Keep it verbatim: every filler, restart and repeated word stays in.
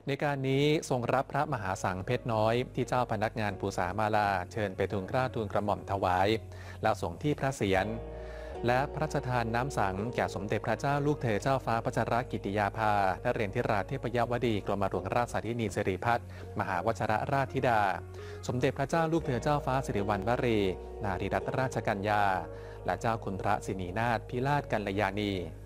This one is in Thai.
ในการนี้ทรงรับพระมหาสังเพชรน้อยที่เจ้าพนักงานภูษามาลาเชิญไปทูลเกล้าทูลกระหม่อมถวายแล้วส่งที่พระเศียรและพระราชทานน้ำสังแก่สมเด็จพระเจ้าลูกเธอเจ้าฟ้าพัชรกิติยาภานเรนทิราเทพยวดีกรมหลวงราชสาธินีสิริพัฒน์มหาวชรราชธิดาสมเด็จพระเจ้าลูกเธอเจ้าฟ้าสิริวัณวรีนารีรัตนราชกัญญาและเจ้าคุณพระสินีนาถพิราชกัลยาณี